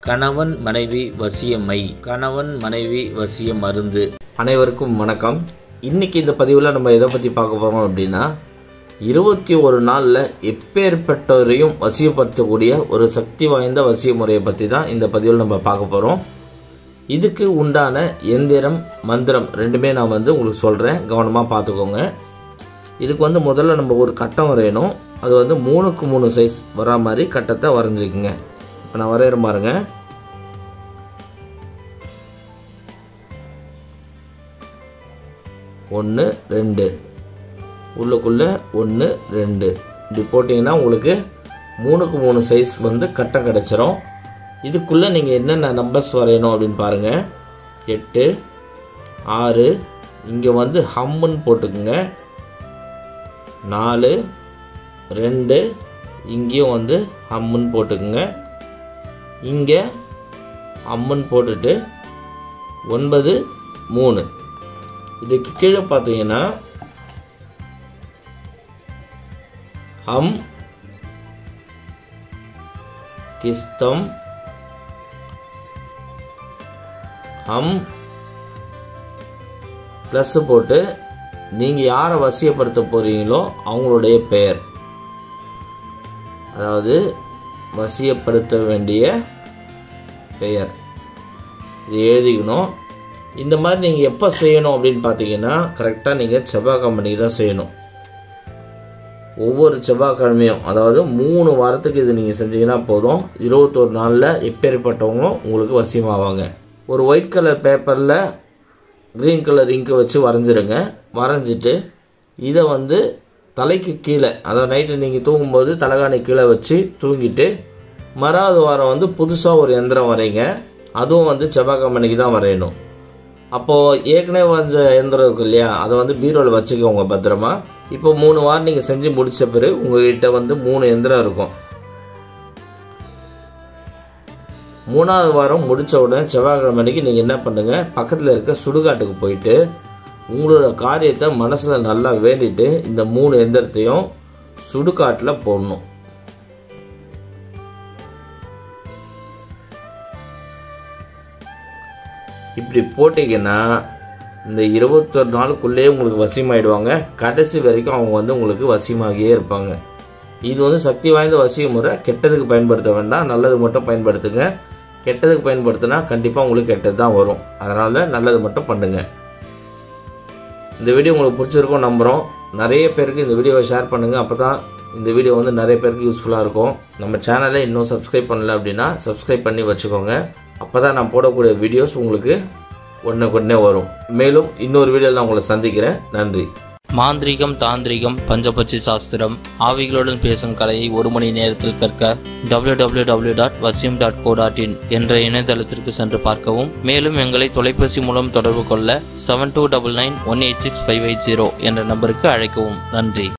கணவன் மனைவி வசியமை, கணவன் மனைவி வசிய மருந்து. அனைவருக்கும் வணக்கம். இன்னைக்கு இந்த பதிவில் நம்ம எதை பற்றி பார்க்க போகிறோம் அப்படின்னா, 21 நாளில் எப்பேற்பட்டவரையும் வசியப்படுத்தக்கூடிய ஒரு சக்தி வாய்ந்த வசிய முறையை பற்றி தான் இந்த பதிவில் நம்ம பார்க்க போகிறோம். இதுக்கு உண்டான எந்திரம் மந்திரம் ரெண்டுமே நான் உங்களுக்கு சொல்கிறேன், கவனமாக பார்த்துக்கோங்க. இதுக்கு முதல்ல நம்ம ஒரு கட்டம் வரையணும். அது 3க்கு 3 சைஸ் வரா மாதிரி கட்டத்தை வரைஞ்சிக்குங்க. இப்போ நான் வரைகிற பாருங்க. ஒன்று 2 உள்ளுக்குள்ளே 1 2 இப்படி போட்டிங்கன்னா உங்களுக்கு 3க்கு 3 சைஸ் கட்டம் கிடச்சிரும். இதுக்குள்ளே நீங்கள் என்னென்ன நம்பர்ஸ் வரையணும் அப்படின்னு பாருங்கள். 8 6 இங்கே ஹம்முன்னு போட்டுக்குங்க. 4 2 இங்கேயும் ஹம்முன்னு போட்டுக்குங்க. இங்கே அம்மன் போட்டுட்டு 9 3 இதுக்கு கீழே பார்த்தீங்கன்னா ஹம் கிஸ்தம் ஹம் ப்ளஸ் போட்டு நீங்கள் யாரை வசியப்படுத்த போகிறீங்களோ அவங்களுடைய பெயர், அதாவது வசியப்படுத்த வேண்டிய பெயர் இது எழுதிக்கணும். இந்த மாதிரி நீங்கள் எப்போ செய்யணும் அப்படின்னு பார்த்தீங்கன்னா, கரெக்டாக நீங்கள் செவ்வாய்க்கிழமை தான் செய்யணும். ஒவ்வொரு செவ்வாய்க்கிழமையும், அதாவது 3 வாரத்துக்கு இது நீங்கள் செஞ்சீங்கன்னா போதும். 21 நாளில் எப்பேற்பட்டவங்களும் உங்களுக்கு வசியமாவாங்க. ஒரு ஒயிட் கலர் பேப்பரில் க்ரீன் கலர் இங்கு வச்சு வரைஞ்சிருங்க. வரைஞ்சிட்டு இதை தலைக்கு கீழே, அதாவது நைட்டு நீங்கள் தூங்கும்போது தலைகாணி கீழே வச்சு தூங்கிட்டு மறாவது வாரம் புதுசாக ஒரு எந்திரம் வரைங்க. அதுவும் செவ்வாய்க்கிழமைக்கு தான் வரையணும். அப்போது ஏற்கனவே வரைஞ்ச எந்திரம் இருக்கு இல்லையா, அதை பீரோவில் வச்சுக்கோங்க பத்திரமா. இப்போ 3 வாரம் நீங்கள் செஞ்சு முடித்த பிறகு உங்கள்கிட்ட 3 எந்திரம் இருக்கும். 3வது வாரம் முடித்த உடனே செவ்வாய்க்கிழமைக்கு நீங்கள் என்ன பண்ணுங்கள், பக்கத்தில் இருக்க சுடுகாட்டுக்கு போயிட்டு உங்களோட காரியத்தை மனசில் நல்லா வேண்டிட்டு இந்த 3 எந்திரத்தையும் சுடுகாட்டில் போடணும். இப்படி போட்டிங்கன்னா இந்த 21 நாளுக்குள்ளேயே உங்களுக்கு வசியமாயிடுவாங்க. கடைசி வரைக்கும் அவங்க உங்களுக்கு வசியமாகியே இருப்பாங்க. இது சக்தி வாய்ந்த வசிய முறை. கெட்டதுக்கு பயன்படுத்த வேண்டாம், நல்லது மட்டும் பயன்படுத்துங்க. கெட்டதுக்கு பயன்படுத்தினா கண்டிப்பாக உங்களுக்கு கெட்டது தான் வரும். அதனால் நல்லது மட்டும் பண்ணுங்கள். இந்த வீடியோ உங்களுக்கு பிடிச்சிருக்கும் நம்புகிறோம். நிறைய பேருக்கு இந்த வீடியோவை ஷேர் பண்ணுங்கள். அப்போ தான் இந்த வீடியோ நிறைய பேருக்கு யூஸ்ஃபுல்லாக இருக்கும். நம்ம சேனலை இன்னும் சப்ஸ்கிரைப் பண்ணல அப்படின்னா சப்ஸ்கிரைப் பண்ணி வச்சுக்கோங்க. அப்போ தான் நான் போடக்கூடிய வீடியோஸ் உங்களுக்கு உடனே வரும். மேலும் இன்னொரு வீடியோவில் நான் உங்களை சந்திக்கிறேன். நன்றி. மாந்திரீகம், தாந்திரிகம், பஞ்சபட்சி சாஸ்திரம், ஆவிகளுடன் பேசும் கலையை 1 மணி நேரத்தில் கற்க www.vasim.co.in என்ற இணையதளத்திற்கு சென்று பார்க்கவும். மேலும் எங்களை தொலைபேசி மூலம் தொடர்பு கொள்ள 7299186580 என்ற நம்பருக்கு அழைக்கவும். நன்றி.